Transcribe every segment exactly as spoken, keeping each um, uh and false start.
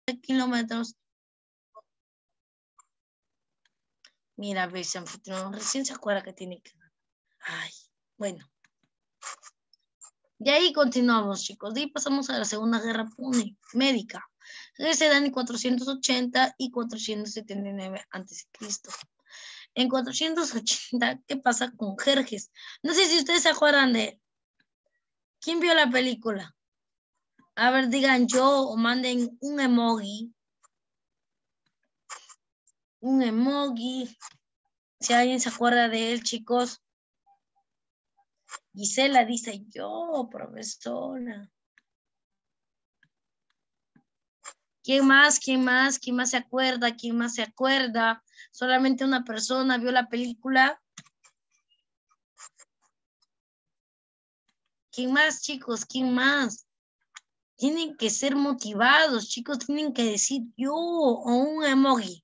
kilómetros. Mira, ves, anfitrión, recién se acuerda que tiene que... Ay, bueno. De ahí continuamos, chicos. De ahí pasamos a la Segunda Guerra Médica. Se dan en cuatrocientos ochenta y cuatrocientos setenta y nueve antes de Cristo. En cuatrocientos ochenta, ¿qué pasa con Jerjes? No sé si ustedes se acuerdan de él. ¿Quién vio la película? A ver, digan yo o manden un emoji. Un emoji. Si alguien se acuerda de él, chicos. Gisela dice yo, profesora. ¿Quién más? ¿Quién más? ¿Quién más se acuerda? ¿Quién más se acuerda? Solamente una persona vio la película. ¿Quién más, chicos? ¿Quién más? Tienen que ser motivados, chicos. Tienen que decir yo o un emoji.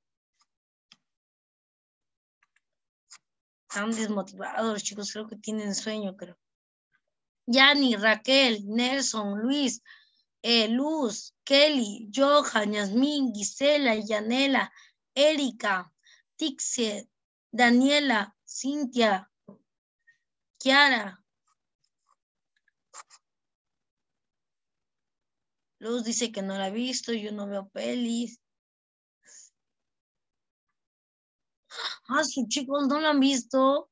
Están desmotivados, chicos. Creo que tienen sueño, creo. Yani, Raquel, Nelson, Luis, eh, Luz, Kelly, Johan, Yasmín, Gisela, Yanela, Erika, Tixie, Daniela, Cintia, Kiara. Luz dice que no la ha visto, yo no veo pelis. Ah, sus chicos no la han visto.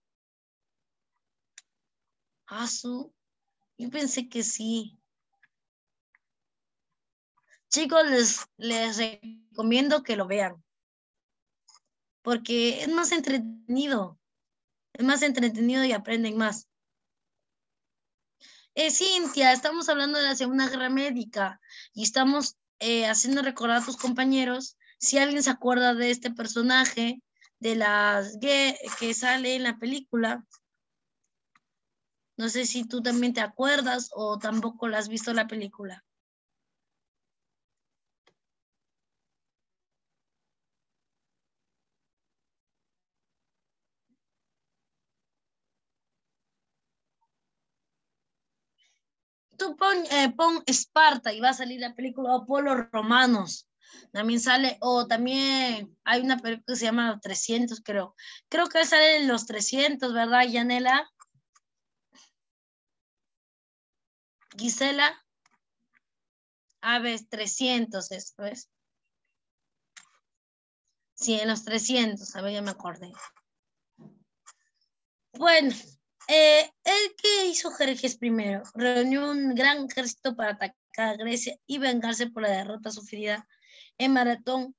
Ah, su. Yo pensé que sí. Chicos, les, les recomiendo que lo vean. Porque es más entretenido. Es más entretenido y aprenden más. Eh, Cintia, estamos hablando de la Segunda Guerra Médica y estamos eh, haciendo recordar a tus compañeros si alguien se acuerda de este personaje, de las que, que sale en la película. No sé si tú también te acuerdas o tampoco la has visto la película. Tú pon, eh, pon Esparta y va a salir la película Apolo Romanos. También sale, o también hay una película que se llama Los trescientos, creo. Creo que sale en Los trescientos, ¿verdad, Yanela? Gisela. A ver, trescientos esto es. Sí, en Los trescientos, a ver, ya me acordé. Bueno, eh, ¿el qué hizo Jerjes primero? Reunió un gran ejército para atacar a Grecia y vengarse por la derrota sufrida en Maratón,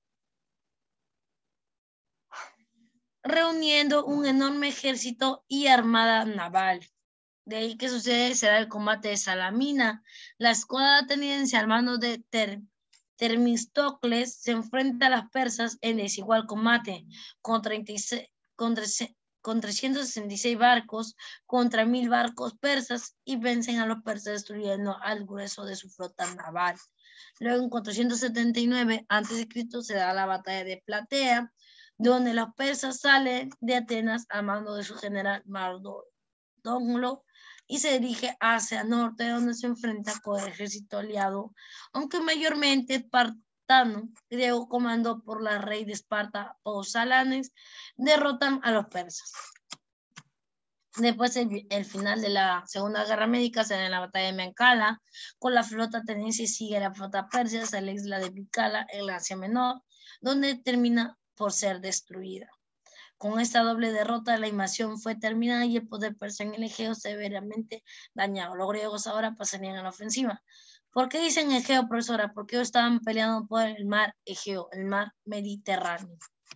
reuniendo un enorme ejército y armada naval. De ahí que sucede será el combate de Salamina. La escuadra ateniense al mando de Ter Termistocles se enfrenta a las persas en desigual combate con, treinta y seis, con, con trescientos sesenta y seis barcos contra mil barcos persas y vencen a los persas destruyendo al grueso de su flota naval. Luego en cuatrocientos setenta y nueve antes de Cristo se da la batalla de Platea, donde los persas salen de Atenas a mando de su general Mardonio y se dirige hacia el norte, donde se enfrenta con el ejército aliado, aunque mayormente espartano, griego comandado por la rey de Esparta, Pausanias, derrotan a los persas. Después el, el final de la Segunda Guerra Médica se da en la batalla de Mencala, con la flota ateniense sigue la flota persa a la isla de Bicala en la Asia Menor, donde termina por ser destruida. Con esta doble derrota, la invasión fue terminada y el poder persa en el Egeo severamente dañado. Los griegos ahora pasarían a la ofensiva. ¿Por qué dicen Egeo, profesora? Porque ellos estaban peleando por el mar Egeo, el mar Mediterráneo.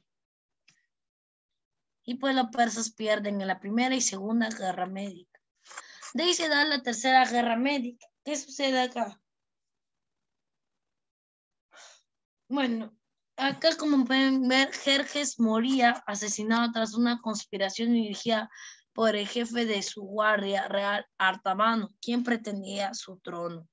Y pues los persas pierden en la Primera y Segunda Guerra Médica. De ahí se da la Tercera Guerra Médica. ¿Qué sucede acá? Bueno, acá como pueden ver, Jerjes moría asesinado tras una conspiración dirigida por el jefe de su guardia real, Artamano, quien pretendía su trono.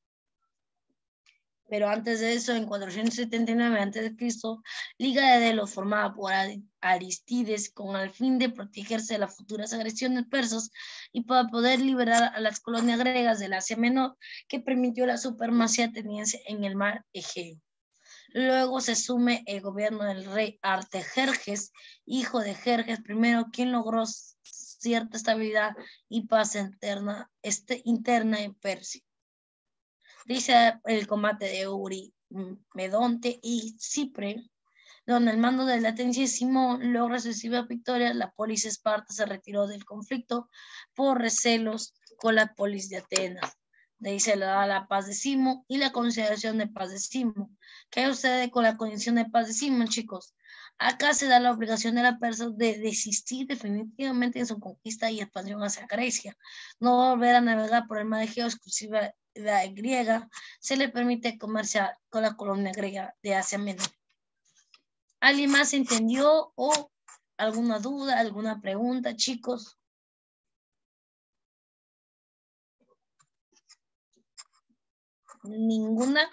Pero antes de eso, en cuatrocientos setenta y nueve antes de Cristo, Liga de Delos formada por Aristides con el fin de protegerse de las futuras agresiones persas y para poder liberar a las colonias griegas del Asia Menor, que permitió la supremacía ateniense en el mar Egeo. Luego se sume el gobierno del rey Artajerjes, hijo de Jerjes I, quien logró cierta estabilidad y paz interna, este, interna en Persia. Dice el combate de Uri, Medonte y Cipre, donde el mando del latencia Simón logra sucesivas victorias. La polis esparta se retiró del conflicto por recelos con la polis de Atenas. De ahí se le da la paz de Simo y la consideración de paz de Simo. ¿Qué sucede con la condición de paz de Simo, chicos? Acá se da la obligación de la Persia de desistir definitivamente en su conquista y expansión hacia Grecia. No volver a navegar por el mar Egeo exclusiva la griega. Se le permite comerciar con la colonia griega de Asia Menor. ¿Alguien más entendió o alguna duda, alguna pregunta, chicos? ¿Ninguna?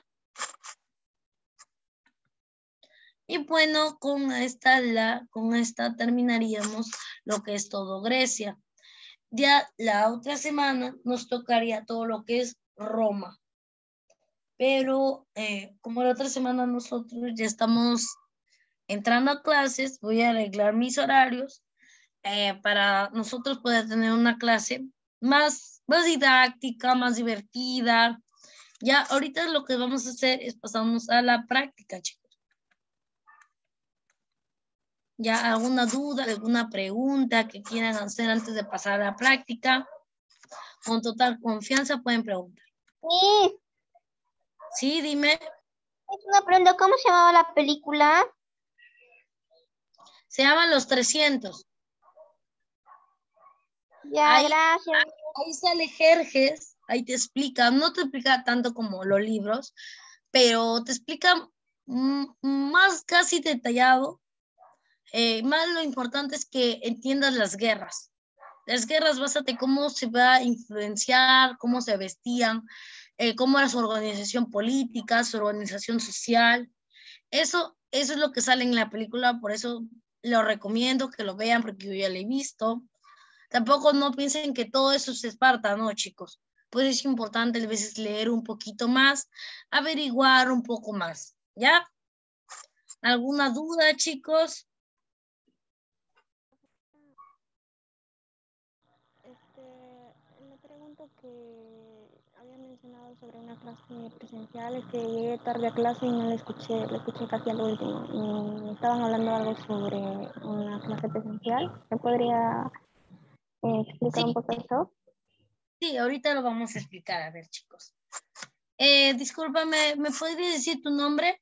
Y bueno, con esta, la, con esta terminaríamos lo que es todo Grecia. Ya la otra semana nos tocaría todo lo que es Roma. Pero eh, como la otra semana nosotros ya estamos entrando a clases, voy a arreglar mis horarios eh, para nosotros poder tener una clase más, más didáctica, más divertida. Ya ahorita lo que vamos a hacer es pasarnos a la práctica, chicos. ¿Ya alguna duda, alguna pregunta que quieran hacer antes de pasar a la práctica? Con total confianza pueden preguntar. Sí. Sí, dime. Es una pregunta, ¿cómo se llamaba la película? Se llaman Los trescientos. Ya, ahí, gracias. Ahí sale Jerjes, ahí te explica, no te explica tanto como los libros, pero te explica más casi detallado. Eh, más lo importante es que entiendas las guerras. Las guerras, básate cómo se va a influenciar, cómo se vestían, eh, cómo era su organización política, su organización social. Eso, eso es lo que sale en la película, por eso lo recomiendo que lo vean, porque yo ya lo he visto. Tampoco no piensen que todo eso es Esparta, no, chicos. Pues es importante a veces leer un poquito más, averiguar un poco más, ¿ya? ¿Alguna duda, chicos? Este, le pregunto que había mencionado sobre una clase presencial, es que llegué tarde a clase y no la escuché, la escuché casi al último. Y estaban hablando algo sobre una clase presencial. ¿Me podría eh, explicar Sí, un poco eso? sí, ahorita lo vamos a explicar, a ver, chicos. Eh, discúlpame, ¿me podrías decir tu nombre?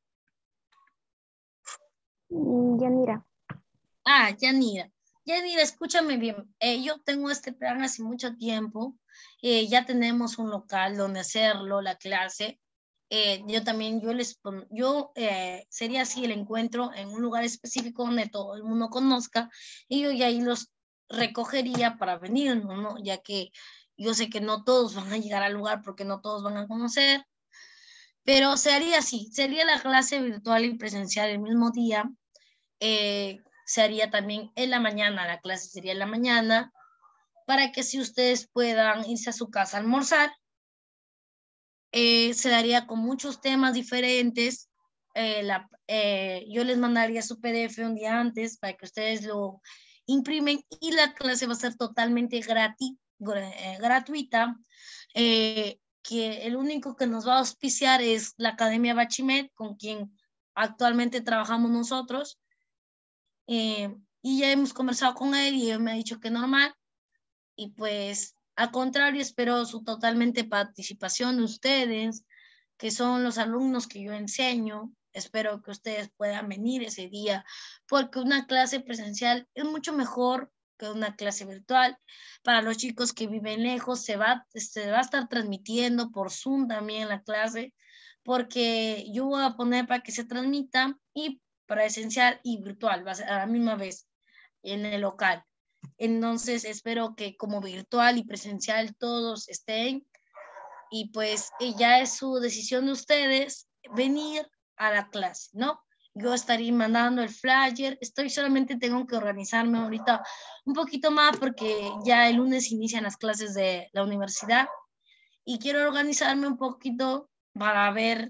Yanira. Ah, Yanira. Yanira, escúchame bien. Eh, yo tengo este plan hace mucho tiempo. Eh, ya tenemos un local donde hacerlo, la clase. Eh, yo también, yo les pon, yo eh, sería así el encuentro en un lugar específico donde todo el mundo conozca y yo ya ahí los recogería para venir, ¿no? Ya que yo sé que no todos van a llegar al lugar porque no todos van a conocer, pero se haría así, sería la clase virtual y presencial el mismo día. Eh, se haría también en la mañana, la clase sería en la mañana, para que si ustedes puedan irse a su casa a almorzar. Eh, se daría con muchos temas diferentes. Eh, la, eh, yo les mandaría su P D F un día antes para que ustedes lo imprimen y la clase va a ser totalmente gratis, eh, gratuita. Eh, que el único que nos va a auspiciar es la Academia Bachimet, con quien actualmente trabajamos nosotros. Eh, y ya hemos conversado con él y él me ha dicho que normal. Y pues, al contrario, espero su totalmente participación de ustedes, que son los alumnos que yo enseño. Espero que ustedes puedan venir ese día, porque una clase presencial es mucho mejor que una clase virtual. Para los chicos que viven lejos, se va, se va a estar transmitiendo por Zoom también la clase, porque yo voy a poner para que se transmita y presencial y virtual, va a ser a la misma vez en el local. Entonces espero que como virtual y presencial todos estén y pues ya es su decisión de ustedes venir a la clase, ¿no? Yo estaría mandando el flyer, estoy solamente tengo que organizarme ahorita un poquito más porque ya el lunes inician las clases de la universidad y quiero organizarme un poquito para ver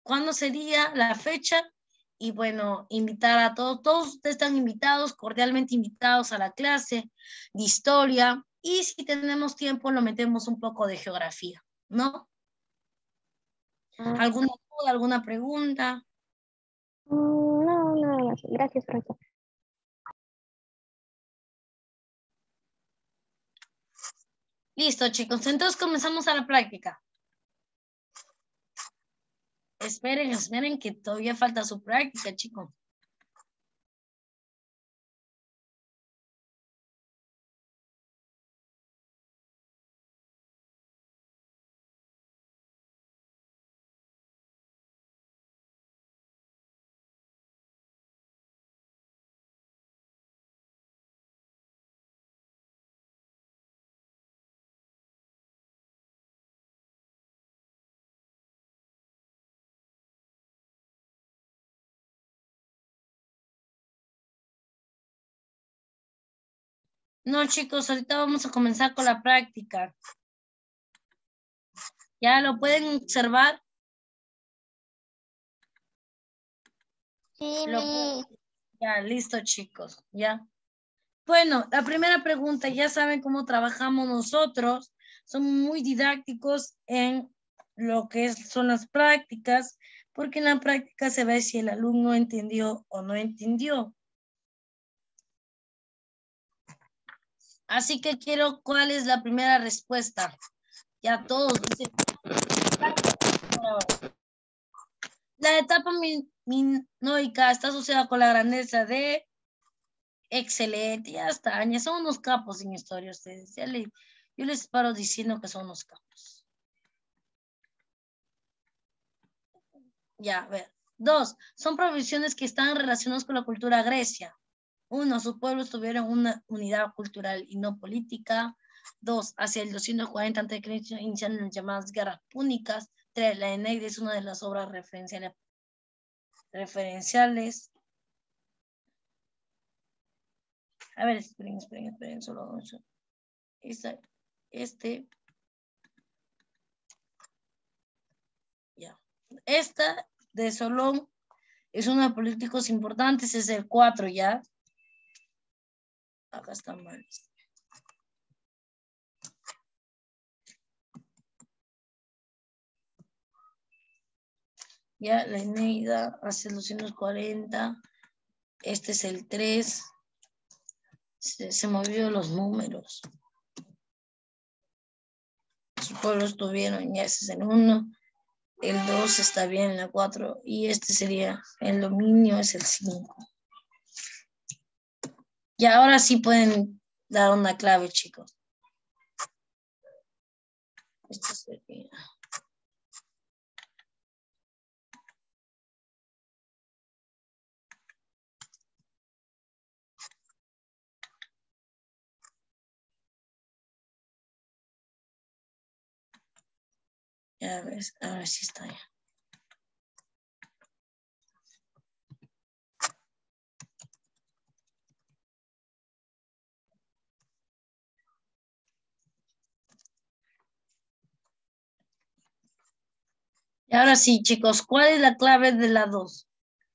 cuándo sería la fecha. Y bueno, invitar a todos, todos ustedes están invitados, cordialmente invitados a la clase de historia. Y si tenemos tiempo, lo metemos un poco de geografía, ¿no? Ah, ¿Alguna duda, alguna pregunta? mm, no, nada más. Gracias, profesor. Listo, chicos. Entonces comenzamos a la práctica. Esperen, esperen que todavía falta su práctica, chicos. No, chicos, ahorita vamos a comenzar con la práctica. ¿Ya lo pueden observar? Sí, Lo mi. pueden- Ya, listo, chicos, ya. Bueno, la primera pregunta, ya saben cómo trabajamos nosotros. Somos muy didácticos en lo que es- son las prácticas, porque en la práctica se ve si el alumno entendió o no entendió. Así que quiero, ¿cuál es la primera respuesta? Ya todos dicen. La etapa min- minoica está asociada con la grandeza de excelente, ya está, Aña, son unos capos en historia ustedes. Ya le, yo les paro diciendo que son unos capos. Ya, a ver. Dos, son provisiones que están relacionadas con la cultura grecia. Uno, sus pueblos tuvieron una unidad cultural y no política. Dos, hacia el doscientos cuarenta antes de Cristo iniciaron las llamadas guerras púnicas. Tres, la Eneida es una de las obras referenciales. referenciales. A ver, esperen, esperen, esperen, solo eso. Esta, este, ya. Esta de Solón es uno de políticos importantes, es el cuatro, ya. Acá está mal. Ya, la Eneida hace doscientos cuarenta. Este es el tres. Se, se movió los números. Sus pueblos tuvieron, ya ese es el uno. El dos está bien, la cuatro. Y este sería el dominio, es el cinco. Y ahora sí pueden dar una clave, chicos. Esto sería. Ya ves, ahora sí está ya. Y ahora sí, chicos, ¿cuál es la clave de la dos?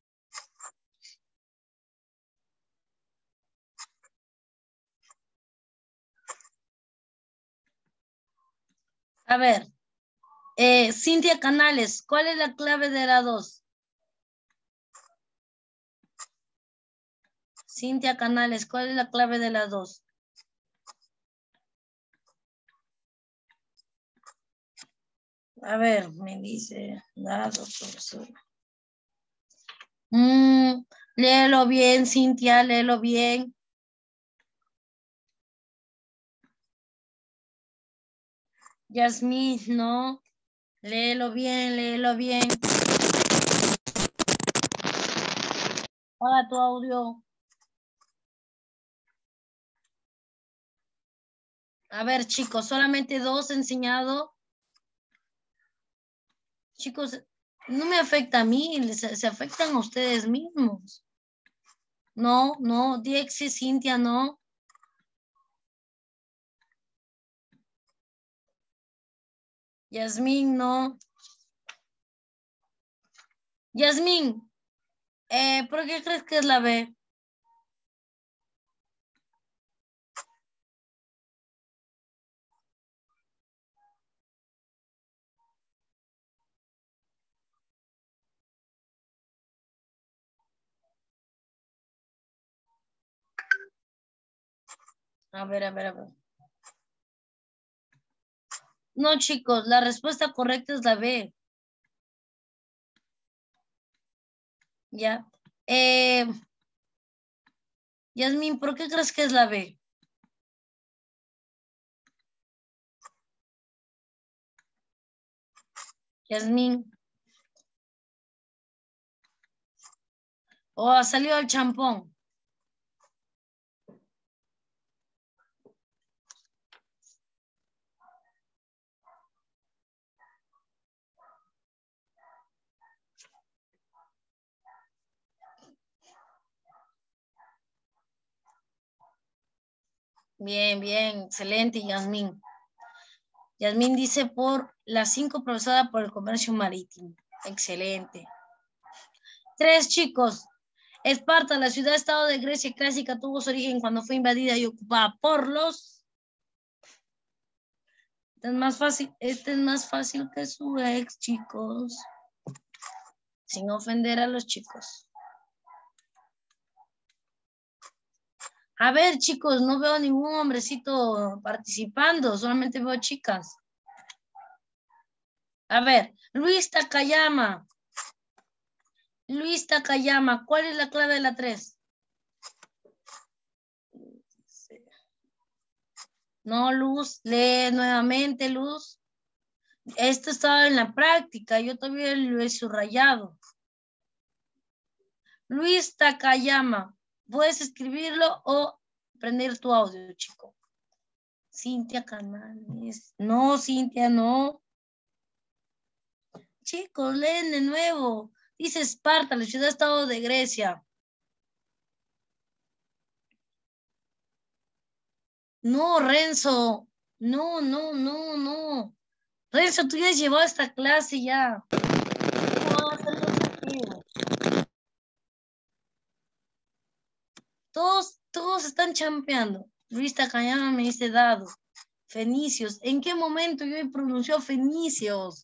A ver, eh, Cintia Canales, ¿cuál es la clave de la dos? Cintia Canales, ¿cuál es la clave de la dos? A ver, me dice, dados, profesor. Mm, léelo bien, Cintia, léelo bien. Yasmín, no. Léelo bien, léelo bien. Apaga tu audio. A ver, chicos, solamente dos he enseñado. Chicos, no me afecta a mí, se, se afectan a ustedes mismos. No, no, Diexi, Cintia, no. Yasmín, no. Yasmín, eh, ¿por qué crees que es la B? A ver, a ver, a ver. No, chicos, la respuesta correcta es la B. Ya. Eh, Yasmín, ¿por qué crees que es la B? Yasmín. O ha salido el champón. Bien, bien, excelente, Yasmín. Yasmín dice por las cinco profesora por el comercio marítimo. Excelente. Tres, chicos. Esparta, la ciudad-estado de Grecia clásica, tuvo su origen cuando fue invadida y ocupada por los... Este es más fácil, este es más fácil que su ex, chicos. Sin ofender a los chicos. A ver, chicos, no veo ningún hombrecito participando, solamente veo chicas. A ver, Luis Takayama. Luis Takayama, ¿cuál es la clave de la tres? No, Luz, lee nuevamente, Luz. Esto estaba en la práctica, yo todavía lo he subrayado. Luis Takayama, ¿puedes escribirlo o prender tu audio, chico? Cintia Canales. No, Cintia, no. Chicos, leen de nuevo. Dice Esparta, la ciudad-estado de Grecia. No, Renzo. No, no, no, no. Renzo, tú ya has llevado esta clase ya. Todos, todos están champeando. Luis Takayama me dice dado. Fenicios. ¿En qué momento yo he pronunciado fenicios?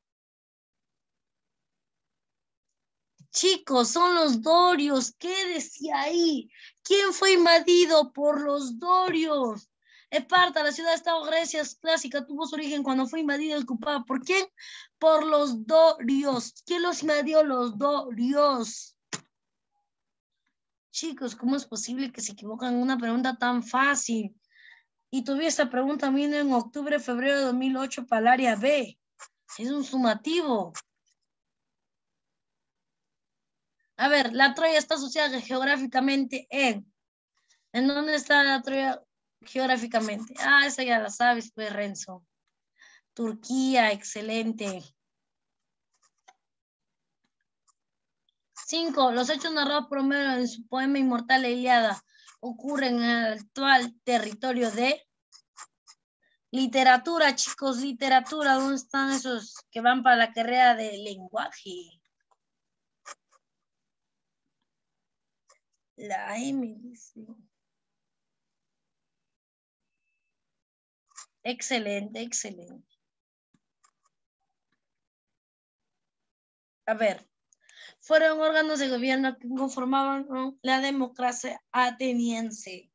Chicos, son los dorios. ¿Qué decía ahí? ¿Quién fue invadido por los dorios? Esparta, la ciudad-estado Grecia clásica, tuvo su origen cuando fue invadida y ocupada. ¿Por quién? Por los dorios. ¿Quién los invadió? Los dorios. Chicos, ¿cómo es posible que se equivocan en una pregunta tan fácil? Y todavía esta pregunta vino en octubre, febrero de dos mil ocho para el área B. Es un sumativo. A ver, la Troya está asociada geográficamente en... ¿En dónde está la Troya geográficamente? Ah, esa ya la sabes, pues, Renzo. Turquía, excelente. Cinco, los hechos narrados por Homero en su poema inmortal La Ilíada ocurren en el actual territorio de... Literatura, chicos, literatura. ¿Dónde están esos que van para la carrera de lenguaje? La M dice. Excelente, excelente. A ver, fueron órganos de gobierno que conformaban, ¿no?, la democracia ateniense.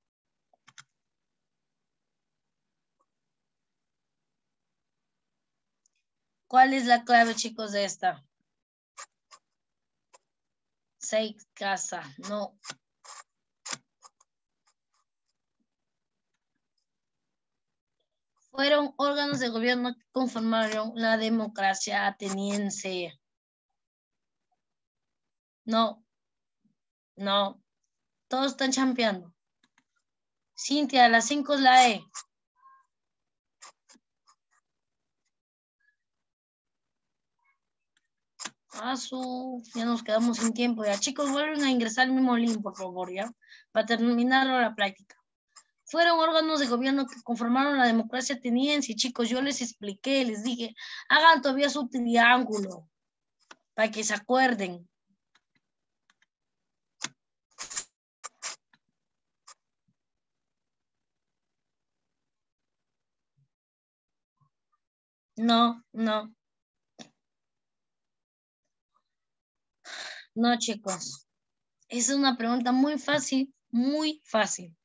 ¿Cuál es la clave, chicos, de esta? Seis casa, no. Fueron órganos de gobierno que conformaron la democracia ateniense. No, no. Todos están champeando. Cintia, las cinco es la E. Ah, su, ya nos quedamos sin tiempo. Ya, chicos, vuelven a ingresar el mismo link, por favor, ya, para terminar la práctica. Fueron órganos de gobierno que conformaron la democracia ateniense, chicos. Yo les expliqué, les dije, hagan todavía su triángulo. para que se acuerden. No, no. No, chicos. Esa es una pregunta muy fácil, muy fácil.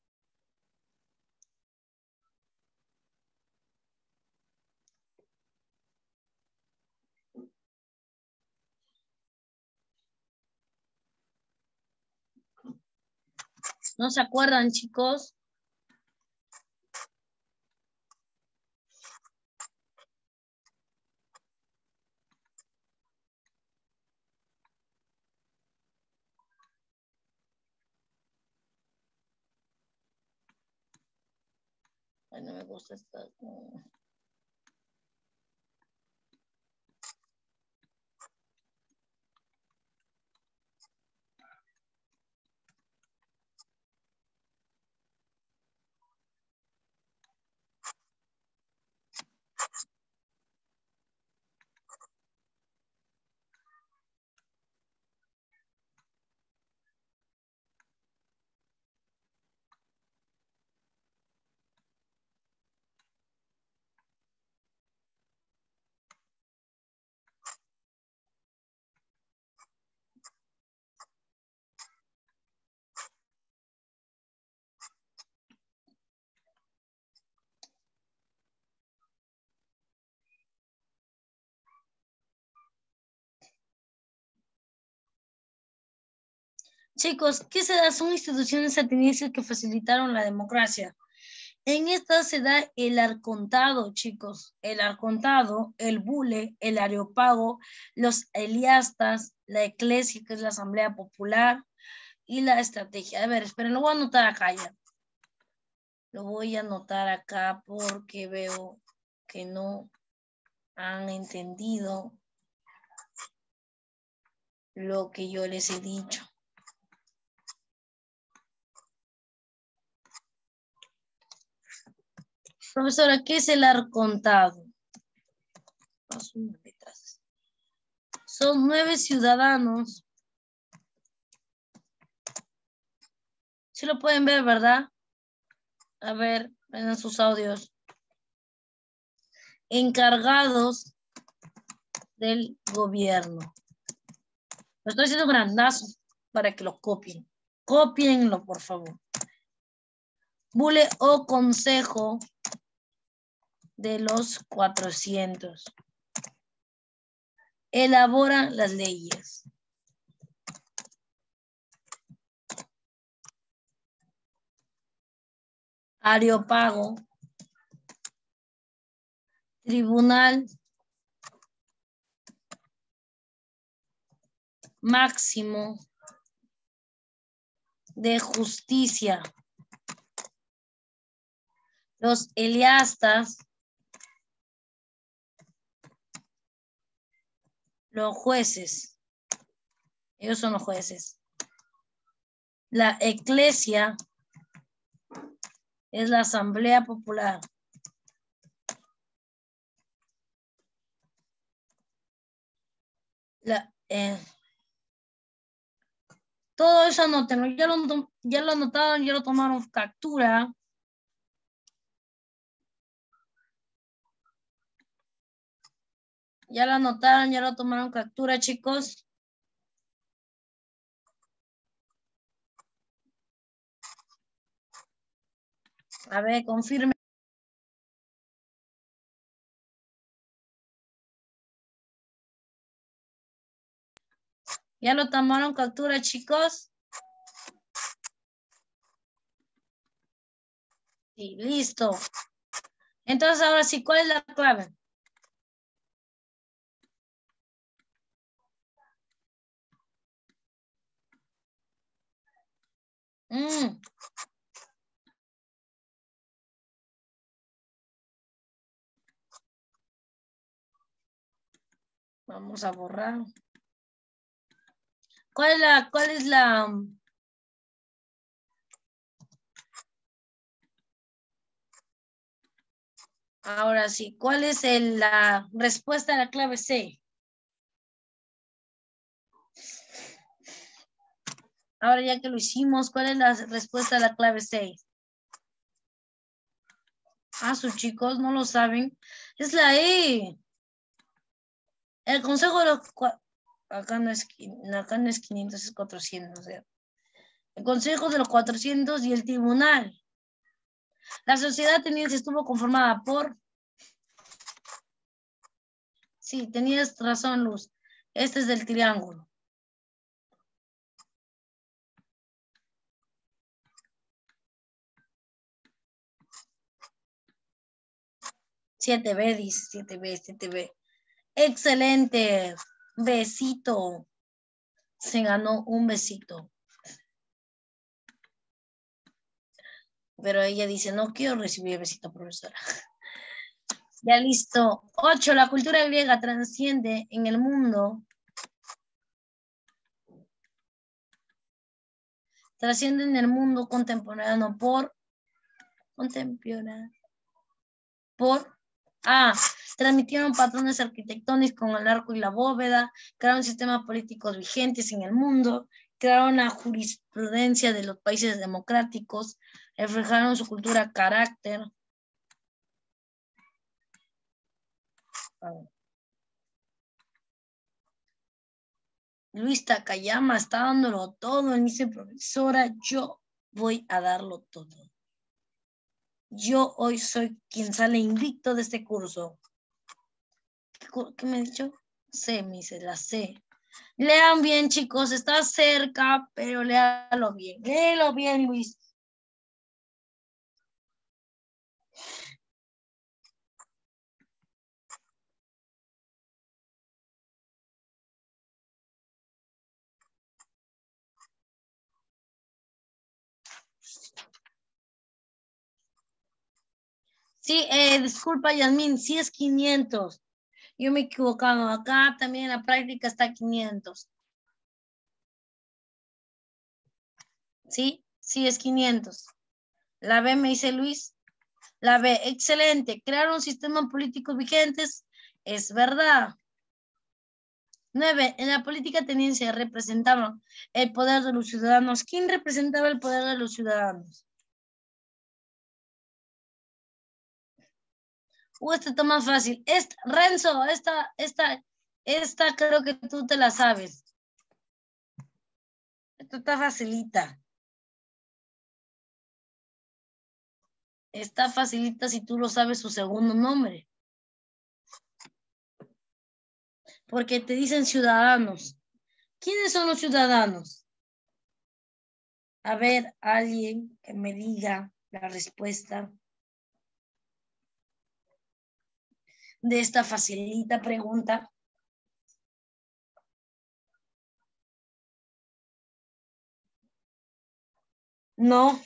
¿No se acuerdan, chicos? Ay, no me gusta esta. Chicos, ¿qué se da? Son instituciones atenienses que facilitaron la democracia. En esta se da el arcontado, chicos. El arcontado, el bule, el areopago, los eliastas, la eclesia, que es la asamblea popular, y la estrategia. A ver, esperen, lo voy a anotar acá ya. Lo voy a anotar acá porque veo que no han entendido lo que yo les he dicho. Profesora, ¿qué es el arcontado? Son nueve ciudadanos. Sí lo pueden ver, ¿verdad? A ver, ven sus audios. Encargados del gobierno. Lo estoy haciendo grandazo para que lo copien. Copienlo, por favor. Bule o consejo de los cuatrocientos. Elabora las leyes. Areopago. Tribunal máximo de justicia. Los eliastas. Los jueces. Ellos son los jueces. La eclesia es la asamblea popular. La, eh, todo eso anótenlo. Ya lo, ya lo anotaron, ya lo tomaron captura. Ya lo anotaron, ya lo tomaron captura, chicos. A ver, confirme. ¿Ya lo tomaron captura, chicos? Sí, listo. Entonces, ahora sí, ¿cuál es la clave? Mm. Vamos a borrar. ¿Cuál es la, cuál es la... Ahora sí, ¿cuál es el, la respuesta a la clave C? Ahora ya que lo hicimos, ¿cuál es la respuesta a la clave seis? Ah, sus chicos no lo saben. Es la E. El consejo de los... Acá no es, acá no es quinientos, es cuatrocientos. O sea, el consejo de los cuatrocientos y el tribunal. La sociedad ateniense estuvo conformada por... Sí, tenías razón, Luz. Este es del triángulo. siete B, dice siete B, siete B. Excelente. Besito. Se ganó un besito. Pero ella dice, no quiero recibir besito, profesora. Ya listo. Ocho, la cultura griega trasciende en el mundo. Trasciende en el mundo contemporáneo por... Contemporáneo. Por... A. Transmitieron patrones arquitectónicos con el arco y la bóveda. Crearon sistemas políticos vigentes en el mundo. Crearon la jurisprudencia de los países democráticos. Reflejaron su cultura, carácter. A ver. Luis Takayama está dándolo todo. Y dice, profesora, yo voy a darlo todo. Yo hoy soy quien sale invicto de este curso. ¿Qué, qué me ha dicho? C, me dice, la C. Lean bien, chicos, está cerca, pero léalo bien. Léelo bien, Luis. Sí, eh, disculpa, Yasmin, sí es quinientos. Yo me he equivocado. Acá también en la práctica está quinientos. Sí, sí es quinientos. La B me dice Luis. La B, excelente. Crear un sistema político vigentes. Es verdad. Nueve, en la política ateniense representaban el poder de los ciudadanos. ¿Quién representaba el poder de los ciudadanos? Uh, esta está más fácil. Esta, Renzo, esta, esta, esta creo que tú te la sabes. Esta está facilita. Está facilita si tú lo sabes su segundo nombre. Porque te dicen ciudadanos. ¿Quiénes son los ciudadanos? A ver, alguien que me diga la respuesta de esta facilita pregunta. No.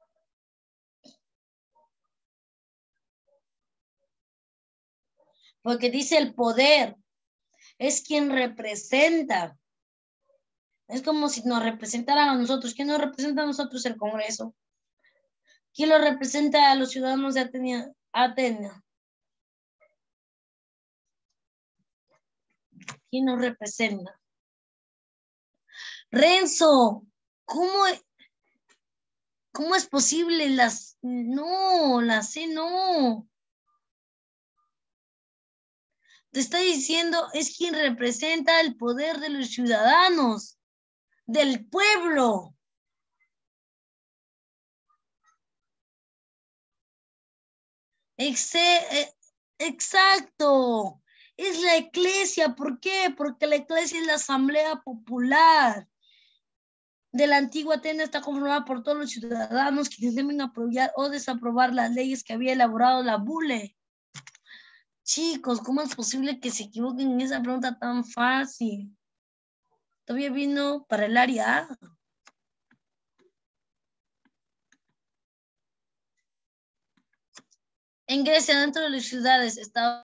Porque dice el poder. Es quien representa. Es como si nos representaran a nosotros. ¿Quién nos representa a nosotros? El Congreso. ¿Quién lo representa a los ciudadanos de Atenia? Atenia. ¿Quién nos representa? Renzo, ¿cómo, cómo es posible las... No, la C no. Te está diciendo, es quien representa el poder de los ciudadanos, del pueblo. Exe- Exacto. Es la iglesia. ¿Por qué? Porque la iglesia es la asamblea popular de la antigua Atenas, está conformada por todos los ciudadanos que deben aprobar o desaprobar las leyes que había elaborado la bule. Chicos, ¿cómo es posible que se equivoquen en esa pregunta tan fácil? Todavía vino para el área A. En Grecia, dentro de las ciudades, estaba